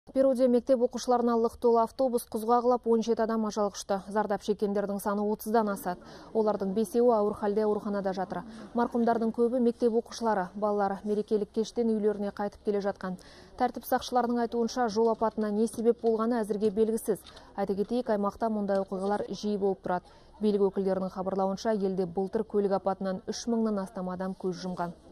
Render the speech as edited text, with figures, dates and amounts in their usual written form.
Перуде мектеп оқушыларына лық толы автобус құзға құлап 17 адам ажал құшты. Зардап шеккендердің саны 30-дан асады. Олардың 5-еуі ауыр халде ауруханада жатыр. Марқұмдардың көбі мектеп оқушылары. Балалар мерекелік кештен үйлеріне қайтып келе жатқан. Тәртіп сақшыларының айтуынша, жол апатына не себеп болғаны әзірге белгісіз. Айта кетейік, аймақта мұндай оқиғалар жиі болып тұрады. Билік өкілдерінің хабарлауынша, елде былтыр көлік апатынан 3 мыңнан астам адам көз жұмған.